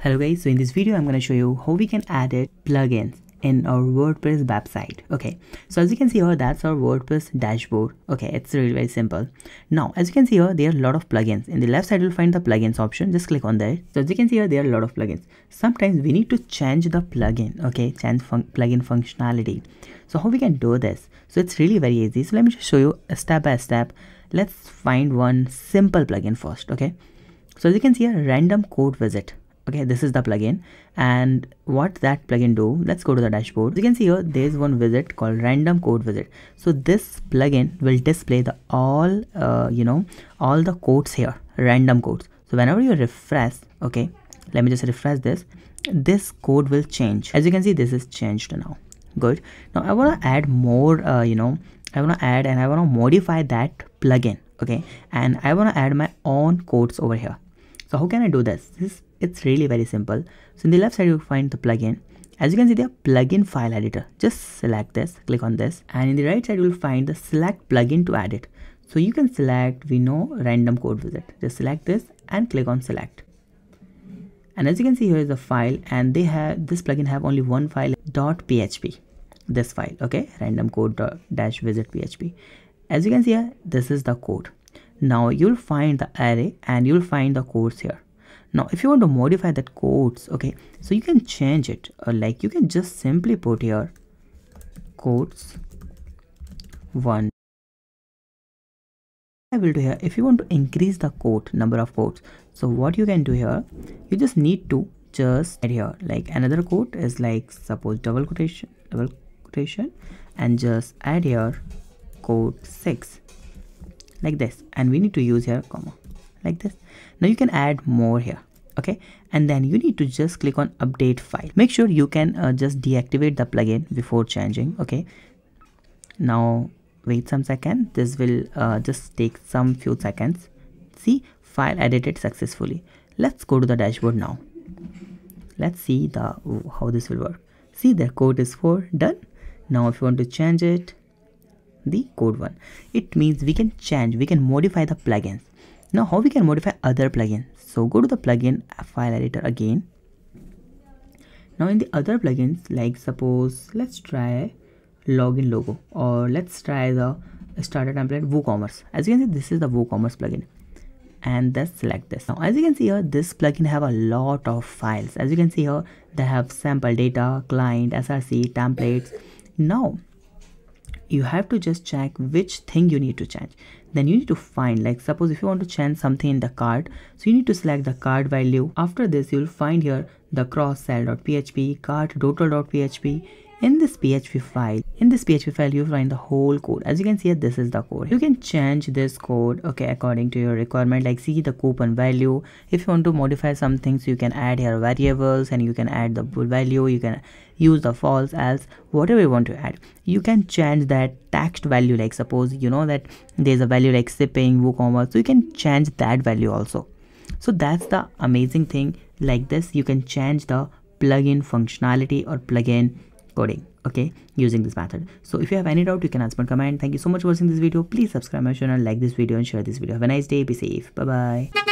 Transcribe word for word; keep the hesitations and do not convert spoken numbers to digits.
Hello guys, so in this video I'm going to show you how we can add it plugins in our WordPress website. Okay, so as you can see here, that's our WordPress dashboard. Okay, it's really very simple. Now as you can see here, there are a lot of plugins. In the left side you'll find the plugins option. Just click on that. So as you can see here, there are a lot of plugins. Sometimes we need to change the plugin. Okay, change fun plugin functionality. So how we can do this? So it's really very easy. So let me just show you a step by step. Let's find one simple plugin first. Okay, so as you can see here, random code widget. Okay, this is the plugin, and what that plugin do, let's go to the dashboard. As you can see here, there's one widget called random code widget. So this plugin will display the all uh, you know all the codes here, random codes. So whenever you refresh, okay, let me just refresh this, this code will change. As you can see, this is changed now. Good. Now I want to add more uh, you know I want to add and I want to modify that plugin. Okay, and I want to add my own codes over here. So how can I do this? This it's really very simple. So in the left side you'll find the plugin. As you can see, the plugin file editor. Just select this, click on this, and in the right side you'll find the select plugin to add it. So you can select, we know, random code widget. Just select this and click on select. And as you can see, here is the file, and they have this plugin have only one file, .php. This file, okay, random code dash widget php. As you can see here, this is the code. Now you'll find the array and you'll find the codes here. Now if you want to modify that codes, okay, so you can change it, or like you can just simply put here codes one. I will do here, if you want to increase the code number of codes, so what you can do here, you just need to just add here like another code is like suppose double quotation double quotation and just add here code six like this, and we need to use here comma like this. Now you can add more here, okay, and then you need to just click on update file. Make sure you can uh, just deactivate the plugin before changing. Okay, now wait some second, this will uh, just take some few seconds. See, file edited successfully. Let's go to the dashboard now. Let's see the how this will work. See, the code is four done. Now if you want to change it, the code one, it means we can change, we can modify the plugins. Now how we can modify other plugins? So go to the plugin file editor again. Now in the other plugins, like suppose let's try login logo, or let's try the starter template WooCommerce. As you can see, this is the WooCommerce plugin, and let's select this. Now as you can see here, this plugin have a lot of files. As you can see here, they have sample data, client, S R C, templates. Now you have to just check which thing you need to change. Then you need to find, like suppose if you want to change something in the card, so you need to select the card value. After this you'll find here the cross sell.php, cart total.php. In this P H P file, in this P H P file you find the whole code. As you can see here, this is the code. You can change this code, okay, according to your requirement. Like see the coupon value. If you want to modify some things, you can add here variables, and you can add the value. You can use the false, else, whatever you want to add. You can change that text value. Like suppose you know that there's a value like shipping, WooCommerce, so you can change that value also. So that's the amazing thing. Like this, you can change the plugin functionality or plugin coding, okay, using this method. So if you have any doubt, you can ask my comment. Thank you so much for watching this video. Please subscribe my channel, like this video, and share this video. Have a nice day. Be safe. Bye bye.